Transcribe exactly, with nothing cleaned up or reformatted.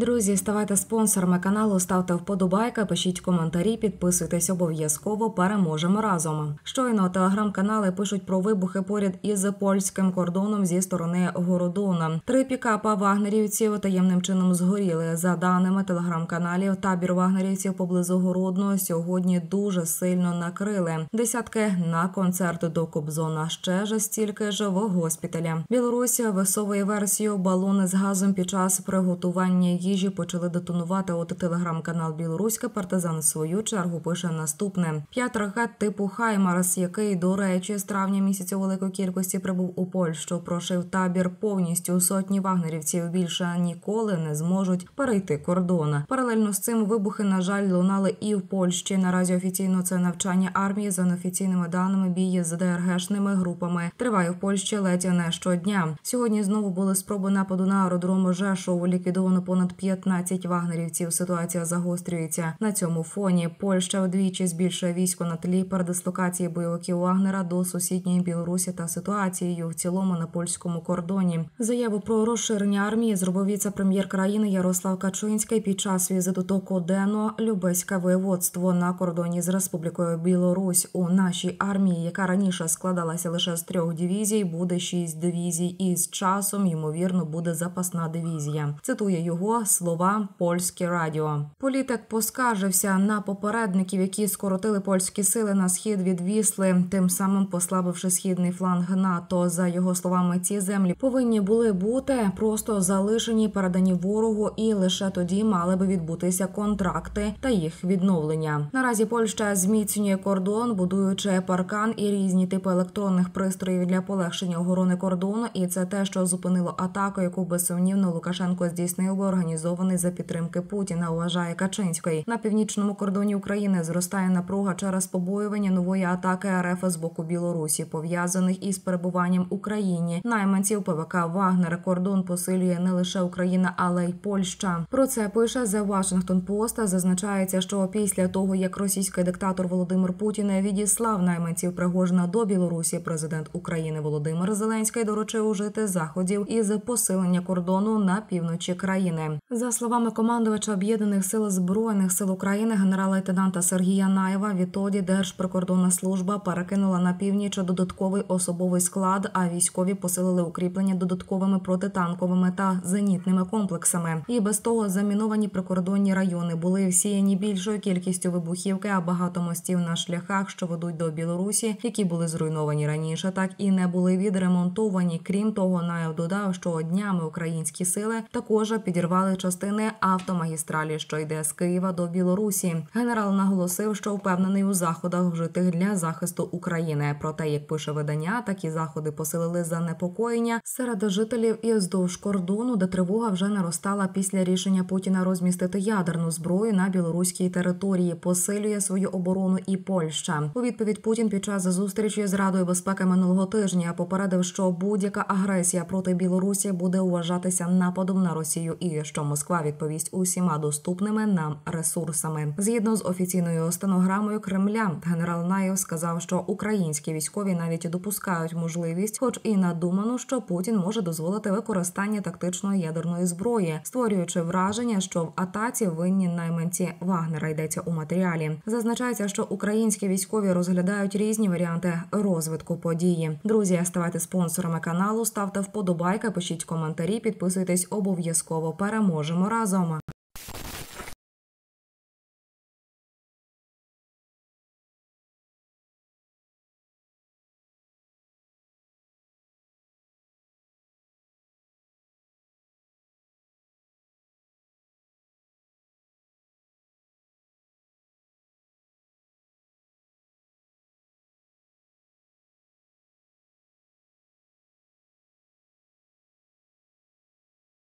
Друзі, ставайте спонсорами каналу, ставте вподобайки, пишіть коментарі, підписуйтесь обов'язково, переможемо разом. Щойно телеграм-канали пишуть про вибухи поряд із польським кордоном зі сторони Городона. Три пікапа вагнерівців таємним чином згоріли. За даними телеграм-каналів, табір вагнерівців поблизу Городного сьогодні дуже сильно накрили. Десятки на концерт до Кобзона, ще ж стільки ж в госпіталя. Білорусь висовує версію: балони з газом під час приготування їжі почали детонувати. От телеграм-канал «Білоруська партизан» в свою чергу пише наступне. П'ять ракет типу «Хаймарс», який, до речі, з травня місяця у великої кількості прибув у Польщу, прошив табір повністю. Сотні вагнерівців більше ніколи не зможуть перейти кордон. Паралельно з цим вибухи, на жаль, лунали і в Польщі. Наразі офіційно це навчання армії, за неофіційними даними бій з ДРГшними групами триває в Польщі ледь не щодня. Сьогодні знову були спроби нападу на аеродром Жешов. Ліквідовано понад п'ятнадцять вагнерівців. Ситуація загострюється. На цьому фоні Польща вдвічі збільшує військо на тлі передислокації бойовиків Вагнера до сусідньої Білорусі та ситуацією в цілому на польському кордоні. Заяву про розширення армії зробив віце-прем'єр країни Ярослав Качинський під час візиту до Кодено-Любеське воєводство на кордоні з Республікою Білорусь. У нашій армії, яка раніше складалася лише з трьох дивізій, буде шість дивізій, і з часом, ймовірно, буде запасна дивізія. Цитує його слова польське радіо. Політик поскаржився на попередників, які скоротили польські сили на схід від Вісли, тим самим послабивши східний фланг НАТО. За його словами, ці землі повинні були бути просто залишені, передані ворогу, і лише тоді мали би відбутися контракти та їх відновлення. Наразі Польща зміцнює кордон, будуючи паркан і різні типи електронних пристроїв для полегшення охорони кордону, і це те, що зупинило атаку, яку безсумнівно Лукашенко здійснив би організований за підтримки Путіна, вважає Качинський. На північному кордоні України зростає напруга через побоювання нової атаки РФ з боку Білорусі, пов'язаних із перебуванням в Україні найманців ПВК «Вагнер». Кордон посилює не лише Україна, але й Польща. Про це пише The Washington Post. Зазначається, що після того, як російський диктатор Володимир Путін відіслав найманців Пригожина до Білорусі, президент України Володимир Зеленський доручив ужити заходів із посилення кордону на півночі країни. За словами командувача Об'єднаних сил Збройних сил України генерал-лейтенанта Сергія Наєва, відтоді Держприкордонна служба перекинула на північ додатковий особовий склад, а військові посилили укріплення додатковими протитанковими та зенітними комплексами. І без того заміновані прикордонні райони були всіяні більшою кількістю вибухівки, а багато мостів на шляхах, що ведуть до Білорусі, які були зруйновані раніше, так і не були відремонтовані. Крім того, Наєв додав, що днями українські сили також підірвали частини автомагістралі, що йде з Києва до Білорусі. Генерал наголосив, що впевнений у заходах, вжитих для захисту України. Проте, як пише видання, такі заходи посилили занепокоєння серед жителів і вздовж кордону, де тривога вже наростала після рішення Путіна розмістити ядерну зброю на білоруській території. Посилює свою оборону і Польща. У відповідь Путін під час зустрічі з Радою безпеки минулого тижня попередив, що будь-яка агресія проти Білорусі буде вважатися нападом на Росію і що Москва відповість усіма доступними нам ресурсами. Згідно з офіційною стенограмою Кремля, генерал Наєв сказав, що українські військові навіть допускають можливість, хоч і надуману, що Путін може дозволити використання тактичної ядерної зброї, створюючи враження, що в атаці винні найманці Вагнера, йдеться у матеріалі. Зазначається, що українські військові розглядають різні варіанти розвитку події. Друзі, ставайте спонсорами каналу, ставте вподобайки, пишіть коментарі, підписуйтесь обов'язково. Переможемо разом!